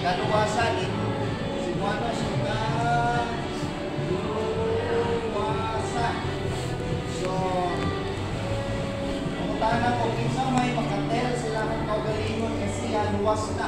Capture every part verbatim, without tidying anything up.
kaluwasan in Cebuano suka luwasan. So pangutana ko kinsa may makatel sila ng kaugalingon kasi luwas na.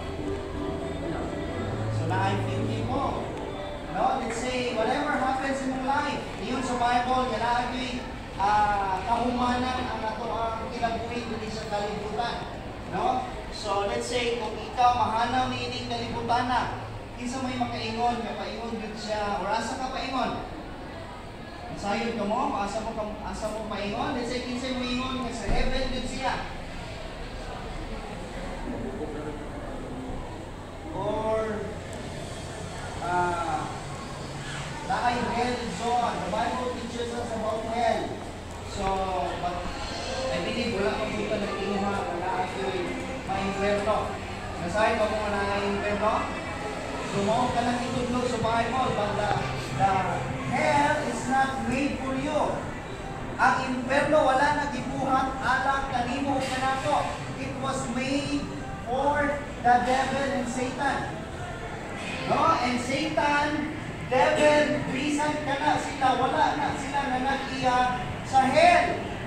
So na I fifty mo. No, let's say whatever happens in your life, yun sa Bible ganaagi uh, kahumanan ang ato ang kinabuhi dili sa kalibutan. No? So let's say kung ikaw mahanaw ni ining kalibutan na, kinsa may makaingon, nga paingon gyud siya, or asa ka paingon? Sayod ka mo, asa mo asa mo paingon? Let's say kinsa mo ingon nga sa heaven gyud siya. Or uh, dahil hell zone. The Bible teaches us about hell. So, but I believe wala kang punta na inuha, wala ako'y ma-inferno. Nasahin ba kung wala na-inferno? Sumaw ka lang itudlog sa Bible, but the, the hell is not made for you. Ang inferno wala nagibuhat alang kanimo kanato. It was made for the devil and Satan. No? And Satan, devil, bisan ka na sila, wala na sila na nag-iya sa hell.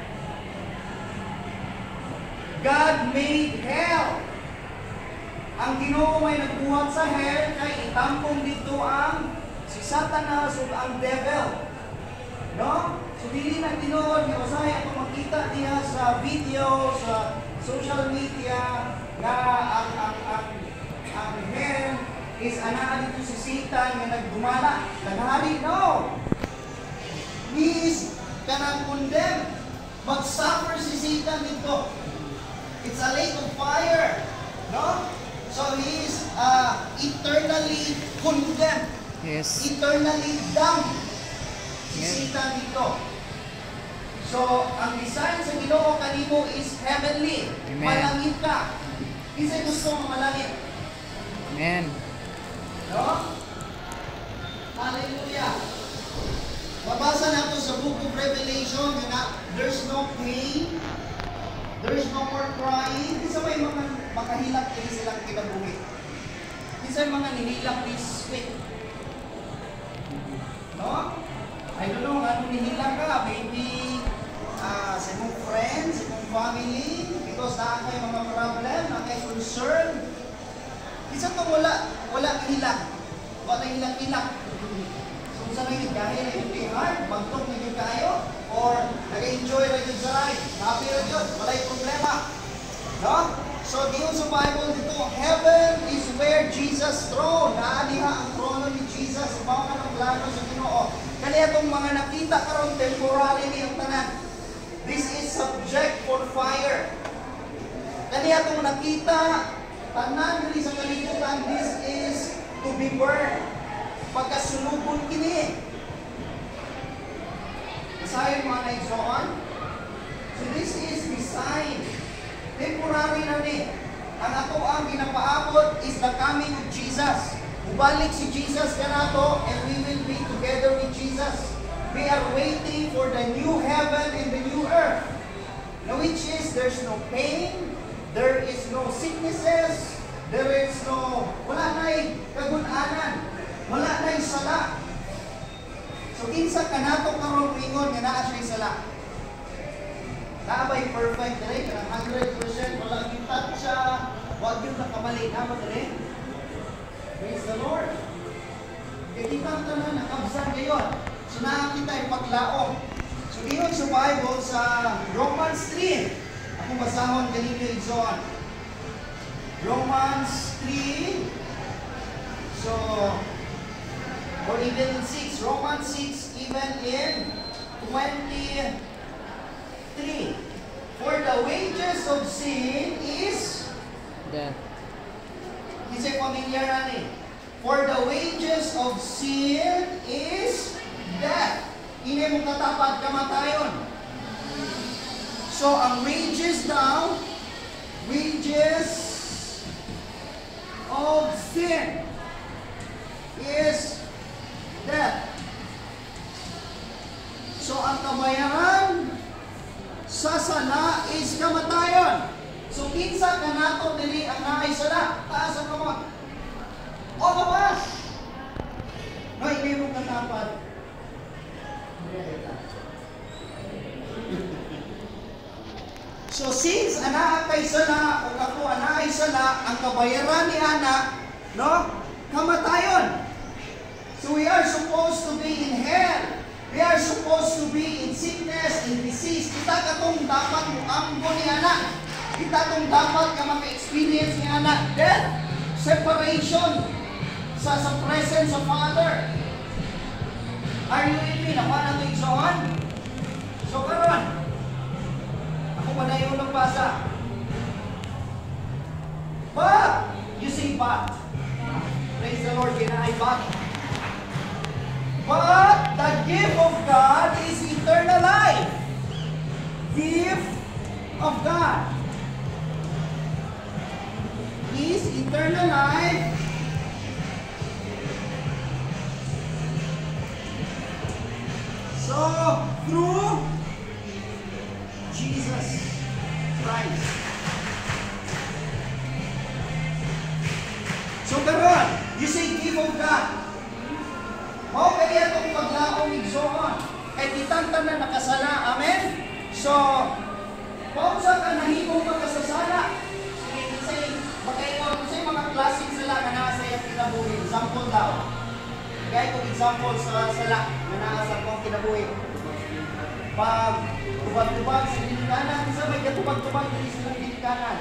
God made hell. Ang Ginoo may nagbuhat sa hell kay itampong dito ang si Satanas ug ang devil. No? So dili na tinuod nga usahay ato makita diha sa video sa social media nga ang ang ang, ang hell is ana dito si Satan nga nagdumala. Naghari, no. He is kanang condemn. Mag-suffer si Satan dito. It's a lake of fire. No? So he is uh, eternally condemned. Yes. Eternally damned. Si Yes. Satan dito. So, ang design sa Ginoo kanimo is heavenly. Amen. Malangit ka. Isa gusto mo malangit. Amen. No? Hallelujah. Mabasa nato sa book of Revelation na there's no pain, there's no more crying. Isa may mga makahilak din silang kinabuhi. Isa mga nihilak ni sweet. No? I don't know, ano nihilak ka? Maybe uh, sa mong friends, sa mong family, because na kay mga problem, na kay concern. Isa to wala, wala kahilak. Wala hilak-hilak. So, saan na yung kahil na yung hard, bagtong na yung kayo, or nag-enjoy na yung sa ride, happy na yun, wala yung problema. No? So, diyon sa Bible dito, heaven is where Jesus throne. Naadiha ang trono ni Jesus. Mga ka ng plano sa Ginoo. Kaya itong mga nakita karon temporary niyong tanan. This is subject for fire. Kaya itong nakita, tanan dili sa kalibutan, this is to be burned. Pagkasulubon kini. Basahin mga naigsoon. So this is the sign. Temporary na ni. Ang ato ang ginapaabot is the coming of Jesus. Ubalik si Jesus kanato and we will be together with Jesus. We are waiting for the new heaven and the new earth. Now which is there's no pain, there is no sicknesses, there is no, wala na'y kagunanan, wala na'y sala. So kinsa kanato karon ingon nga naa siya sala. Naabay perfect dere kanang one hundred percent wala kita siya, wag yung nakamali na ba dere? Praise the Lord. Kaya kita ang tanan nakabsan ngayon. So nakakita yung paglaong. So diyon sa Bible sa Romans three. Akong basahon kanino igsoon. Romans three. So or even in six. Romans six even in twenty-three. For the wages of sin is Death. Isa'y familiar na ni. For the wages of sin is death. Ini mong katapat kamatayon. So, ang wages daw, wages of sin is death. So, ang kabayaran sa sala is kamatayon. So, kinsa ka nato dili ang naay sala? Taas ang kamot. All of us. No, hindi mo katapat. So since ana kay sana o ako ana ay sana ang kabayaran ni ana, no? Kamatayon. So we are supposed to be in hell. We are supposed to be in sickness, in disease. Kita katong dapat mo ambo ni ana. Kita katong dapat ka maka-experience ni ana death, separation sa sa presence of Father. Are you with me? Nakuha na ito igsoon? So karon, ako pa na yung nagbasa. But, you say but. Praise the Lord, kinaay but. But the gift of God is eternal life. Gift of God is eternal life. So, through Jesus Christ. So, karon, you say gift of God. Mao kaya itong paglaong igsoon. Kaya kitang na nakasala. Amen? So, pausa ka nahimong makasasala. Sige, say, magkaingon, say mga klaseng sala na nasa iyang kinabuhi. Example daw. Kaya itong example sa sala na nasa kong kinabuhi. Pag tubag-tubag sa dinikanan, isa may katubag-tubag sa dinikanan.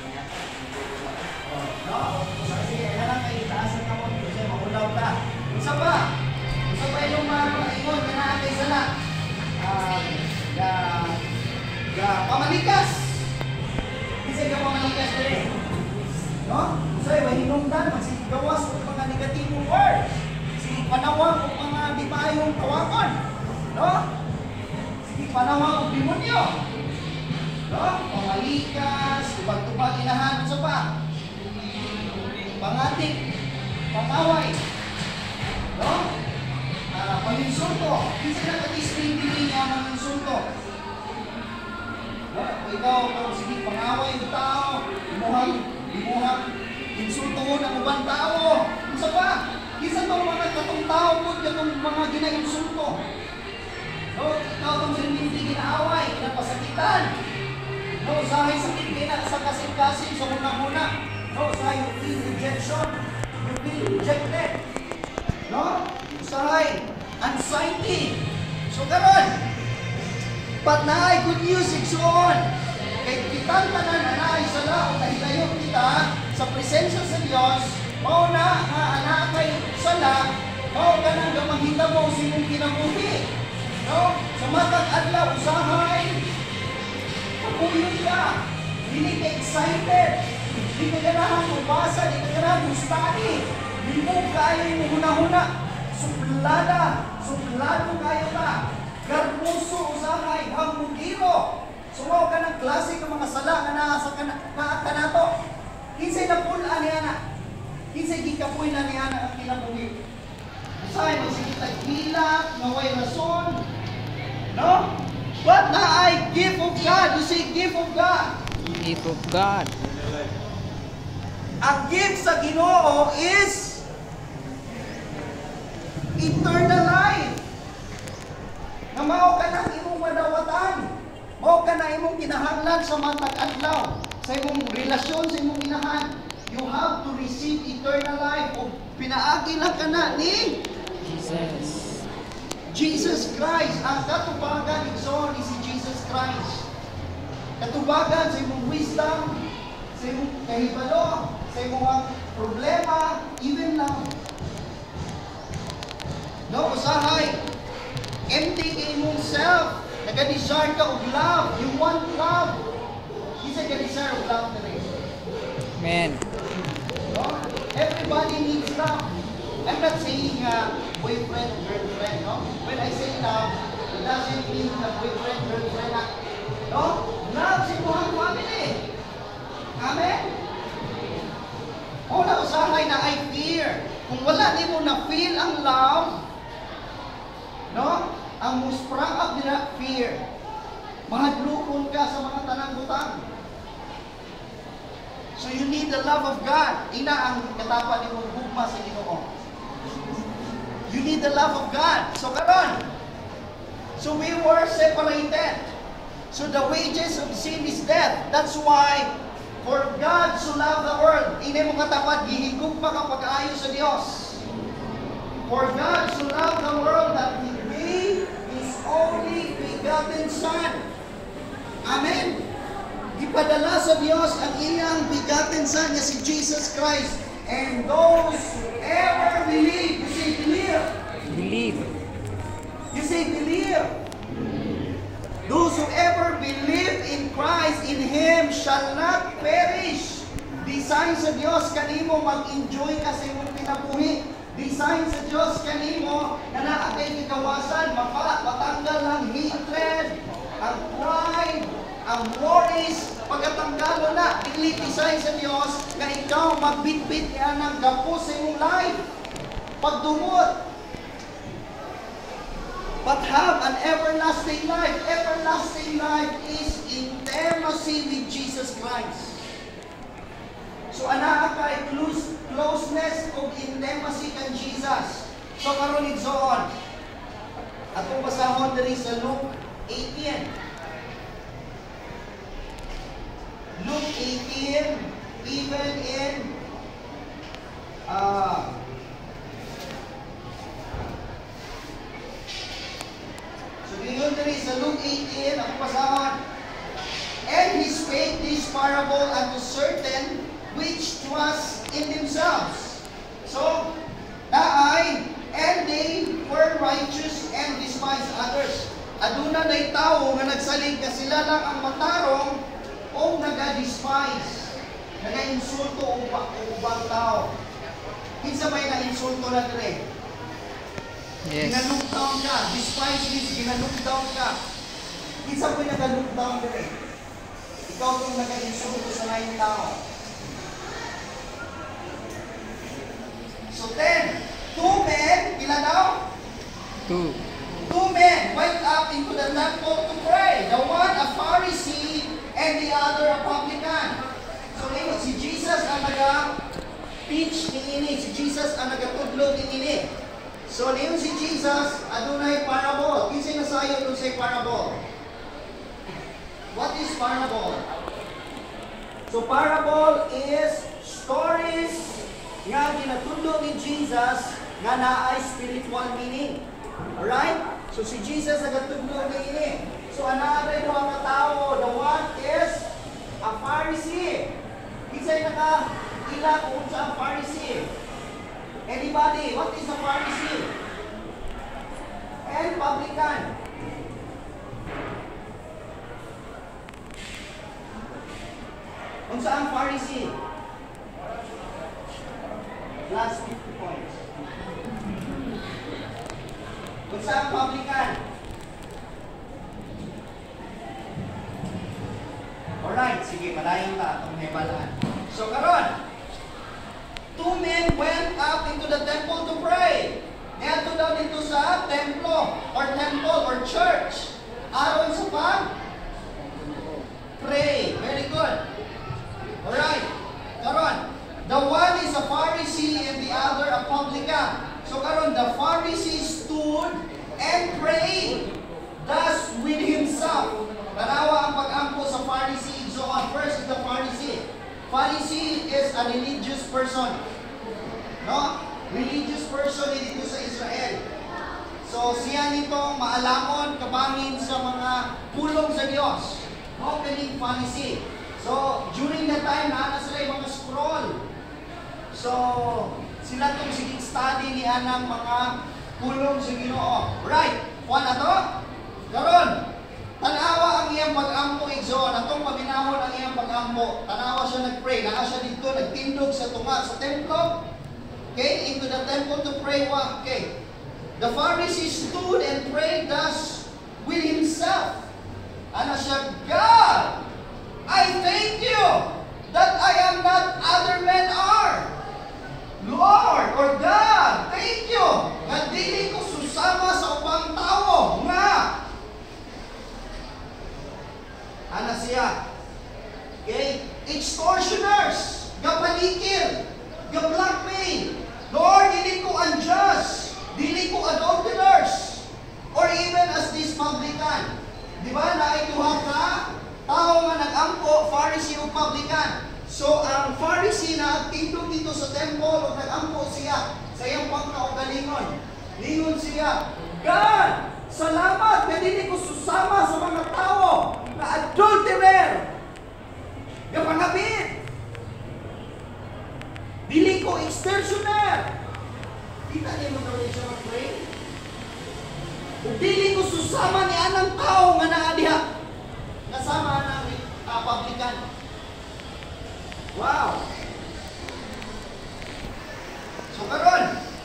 No? Kasi kaya lang kayo itaasan ka mo. Kasi mahulaw ka. Isa pa. Isa pa yung mga ingon na natin sala. Uh, ga, ga pamalikas. Kasi ga pamalikas na rin. No? Kasi mahinungdan, magsigawas ng mga negatibong word. Sige panawang ng mga di maayong tawakan. No? Sige panawang ng demonyo. No? Pamalikas, tubag-tubag inahan. Isa pa. Pangatik, pangaway, no? Uh, paminsulto. Kasi nakatisting din niya paminsulto. No? Ikaw, kung sige, pangaway ng tao, imuhang, imuhang, insulto mo ng ibang tao. Isa pa, isa itong mga katong tao po, itong mga gina-insulto. No? Ikaw itong hindi ginaaway, ginapasakitan. No? Usahay sakit kina sa kasing-kasing sa muna-muna. No, usahay, you feel rejection, you feel rejected. No? Usahay, anxiety. So, karon, but naay good news, igsoon. Kay kitang tanan na naay sala o nahilayon kita sa presensya sa Diyos, mao na nga anak kay sala, mao ka nang gamahita mo sa imong kinabuhi. No? Sa matag adlaw, usahay, paguyod ka, hindi ka excited. Di ka ganahan mabasa, di ka ganahan mustani. Di mo kayo yung huna-huna. Suplada, suplado kayo ka. Garmuso, usahay, hamugiro. Sumaw ka ng klase ng mga sala na nasa ka na to. Kinsay na pula niya na. Kinsay gikapoy na niya na ang kinabuhi. Usahay, magsigitag hilak, naway rason. No? But na ay gift of God. You say gift of God. Gift of God. Ang gift sa Ginoo is eternal life. Na mao ka na imong madawatan. Mao ka na imong kinahanglan sa matag adlaw. Sa imong relasyon sa imong inahan. You have to receive eternal life. O pinaagi lang ka na ni Jesus. Jesus Christ. Ang katubagan igsoon is si Jesus Christ. Katubagan sa imong wisdom, sa imong kahibalo, sa imong problema, even lang. No, usahay, empty ka imong self, nag-desire ka of love, you want love. Isa ka-desire of love na rin. Amen. No? Everybody needs love. I'm not saying uh, boyfriend, girlfriend, no? When I say love, it doesn't mean the boyfriend, girlfriend, no? Love si buhang family. Amen? O na usahay na I fear. Kung wala ni mo na-feel ang love, no? Ang most sprang up nila, fear. Mahadlukon ka sa mga tanang butang. So you need the love of God. Ina ang katapan ni mong gugma sa Ginoo. You need the love of God. So karon, so we were separated. So the wages of sin is death. That's why, for God so loved the world, ini mo katapat, gihigugma ka pag-aayo sa Dios. For God so loved the world that He gave His only begotten Son. Amen. Ipadala sa Dios ang iyang begotten Son niya si Jesus Christ. And those who ever believe, you say believe. Believe. You say believe. Those who ever believe in Christ, in Him, shall not perish. Design sa Diyos kanimo mag-enjoy ka sa imong kinabuhi. Design sa Diyos kanimo na naatay kikawasan, mapa, matanggal ang hatred, ang pride, ang worries, pagkatanggalo na. Dili design sa Diyos na ikaw magbitbit niya ng gapo sa imong life. Pagdumot. But have an everlasting life. Everlasting life is intimacy with Jesus Christ. So, ana kay close, closeness of intimacy kan Jesus. So, karon igsoon. Atong basahon diri sa Luke eighteen. Luke eighteen, even in uh, Ngayon diri sa Luke eighteen, ang pasahon. And He spake this parable unto certain which trust in themselves. So, naay, and they were righteous and despised others. Aduna na'y tao nga nagsalig ka sila lang ang matarong o naga-despise, naga-insulto o ubang tao. Kinsa may na-insulto na dire? Yes. Ginalook down ka. Despise this, ginalook down ka. Isa po yung nag-look down dire. Ikaw itong nag-insulto sa laing tao. So then, two men, pila daw? Two. Two men went up into the temple to pray. The one a Pharisee and the other a publican. So ngayon, si Jesus ang nag-teach ni ini. Si Jesus ang nag-tudlog ni ini. So, niyon si Jesus, adunay parable. Kinsay nasayo dun say parable? What is parable? So, parable is stories nga ginatudlo ni Jesus nga naay spiritual meaning. Alright? So, si Jesus nagatudlo ni ini. So, anaaray do ang tao. The one is a Pharisee. Kinsay naka-ila kung sa Pharisee? Anybody? What is a Pharisee? And publican. Unsa ang Pharisee? Last fifty points. Unsa ang publican? Alright, sige, padayon ta itong hebalan. So, karon, two men went up into the temple to pray. Ngayon daw dito sa templo or temple or church. Aron sa pag pray. Very good. Alright. Karon, the one is a Pharisee and the other a publican. So karon, the Pharisee stood and prayed thus with himself. Tanawa ang pag-ampo sa Pharisee. So on first is the Pharisee. Pharisee is a religious person. No? Religious person dito sa Israel. So, siya nitong maalamon, kabangin sa mga pulong sa Diyos. No? Kaning Pharisee. So, during that time, naana sila yung mga scroll. So, sila itong siging study niya ng mga pulong sa Ginoo. Right. Kuha na to? Karon, tanawa ang iyang pag-ampo igsoon. Atong paminahon ang iyang pag-ampo. Tanawa siya nag-pray. Naa siya dito, nagtindog sa tunga sa templo. Okay, into the temple to pray. Okay. The Pharisee stood and prayed thus with himself. Ano siya? God, I thank you that I am not other men are. Lord or God, thank you nga dili ko susama sa ubang tao nga. Ano siya? Okay? extortioners, gapalikil, ga-blackmail. Lord, dili ko unjust, dili ko adulterers, or even as this publican. Di ba, naituha ka, tao nga nag-ampo, Pharisee o publican. So, ang Pharisee na aktibo dito sa temple, o nag-ampo siya, sa iyang pagkaugalingon. Lingon siya, God, salamat na dili ko susama sa mga tao na adulterer, gapangabit, dili ko extortioner. Kita niyo mo daw siya mag-pray? Dili ko susama ni anang tao nga naadiha, nasama ng uh, publican. Wow! So karon,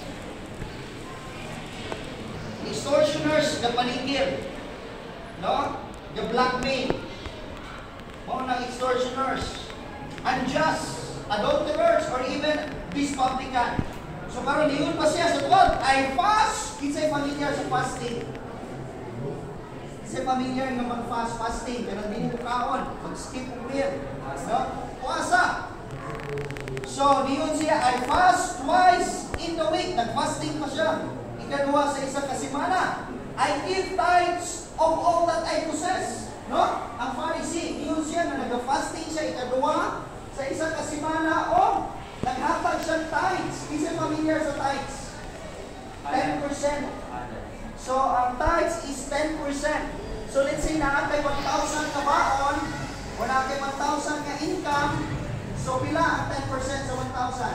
extortioners, gapalikir, no? The blackmail, mga na extortioners, unjust, adulterers, or even this publican. So karon niyon pa siya sa twelve, I fast. Kinsay familiar sa fasting? Kinsay familiar nga mag-fast, fasting, pero hindi mo kaon, mag-skip o meal, no? Puasa. So niyon siya, I fast twice in the week. Nag-fasting pa siya. Ikadua sa isa ka semana. I give tithes of all that I possess. No? Ang Pharisee, niyon siya na nag-fasting siya ikadua sa isa ka semana o naghatag siya tithes. Isa familiar sa tithes? ten percent. So, ang tithes is ten percent. So, let's say na kay one thousand ka baon, wala kay one thousand ka income, so pila ang ten percent sa one thousand?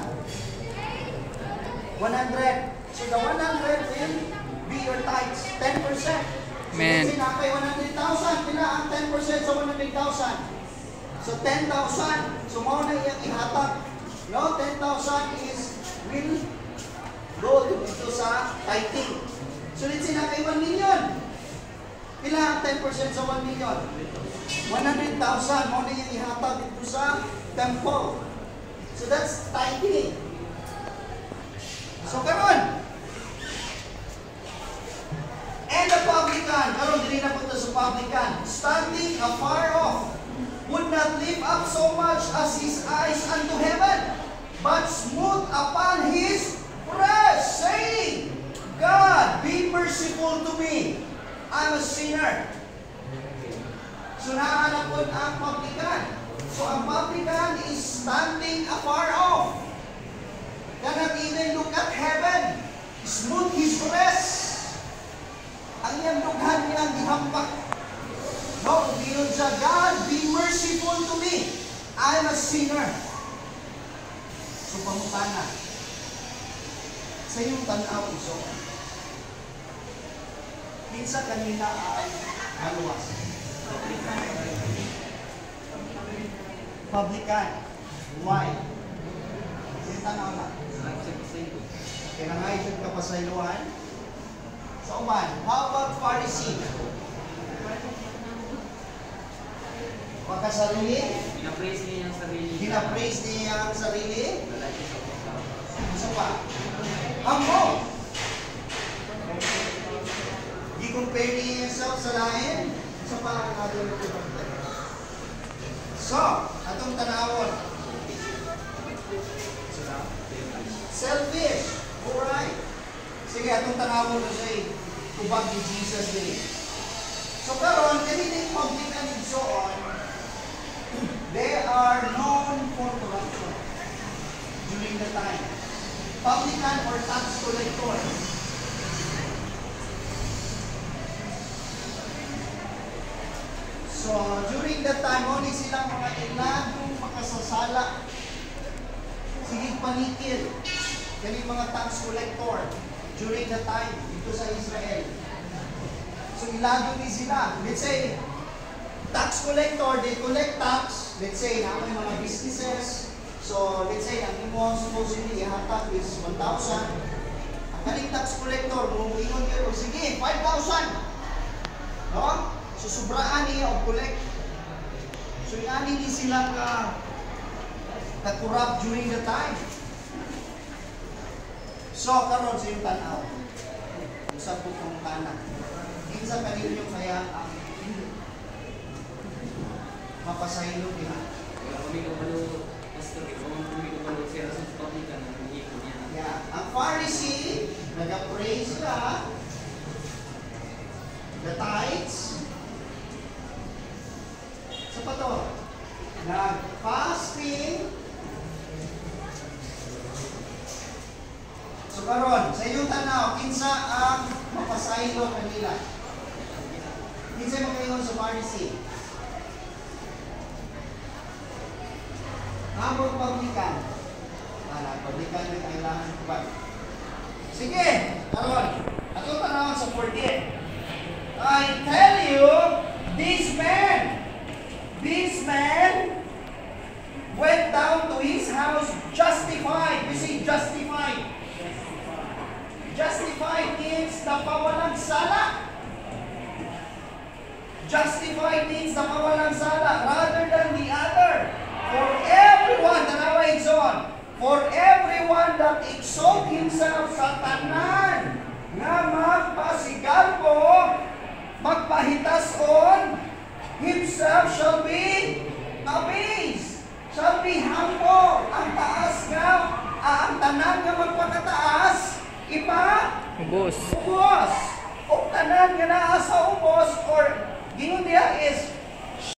one hundred. So, the one hundred will be your tithes, ten percent. So, let's say na kay one hundred thousand, pila ang ten percent sa one hundred thousand? So, ten thousand. So, mao na iyang ihatag. No, ten thousand is will go to dito sa tithing. So, let's say na kay one million. Pila ang ten percent sa one million? one hundred thousand. Mao na iyang ihatag dito sa temple. So, that's tithing. So, karon. And the publican, karon dili na punta sa publican, standing afar off, would not lift up so much as his eyes unto heaven, but smote upon his breast, saying, God, be merciful to me. I'm a sinner. So naanap po ang publican. So ang publican is standing afar off. Cannot even look at heaven. Smote his breast. Ang iyang dughan niyang gihampak. No, giyon siya, God, be merciful to me. I'm a sinner. So, pamutana. Sa iyong tanaw, iso. Minsa kanina ay maluwas. Publican. Why? Sa tanaw na. Kaya nangayod ka pa sa iluhan. Sa uman, how about Pharisee? Pagkasarili? Gina-praise niya yung sarili. Gina-praise niya ang sarili? Isa pa? Humble. Gi-compare niya himself sa lain? Isa pa ang natin ito. So, atong tanawon. Selfish. Alright. Sige, atong tanawon na siya ubag ni Jesus din. So, karon kanilang publican and so on, they are known for corruption during the time. Publican or tax collector. So, during the time, only silang mga iladong makasasala. Sige, panikil. Kani mga tax collector during the time dito sa Israel. So, ilado ni sila. Let's say, tax collector, they collect tax. Let's say, na may mga businesses. So, let's say, ang imo supposedly ihatag is one thousand. Ang kaling tax collector, mumuingon kayo, sige, five thousand. No? So, sobraan niya o collect. So, inani ni sila ka ka-corrupt during the time. So, karon sa yung tanaw. Usap po kong tanak. Kinsa kanino kaya ang mapasahilo niya. mag-fasting. So karon, sa iyong tanaw, kinsa ang mapasaylo kanila? Kinsa makaingon sa Pharisee? Among publican. Ana, publican na kailangan ko ba? Sige, karon. Ato tanawon sa fourteen. I tell you, this man, this man went down to his house justified. You see, justified. Justified means napawalang sala. Justified means napawalang sala rather than the other. For everyone, tanawa igsoon, for everyone that exalt himself sa tanan nga magpasigalbo, magpahitason, himself shall be abased, shall be humble. Ang taas nga, ah, ang tanan nga magpakataas, iba, Ubos. ubos. O tanan nga naa sa ubos, or gingon diha is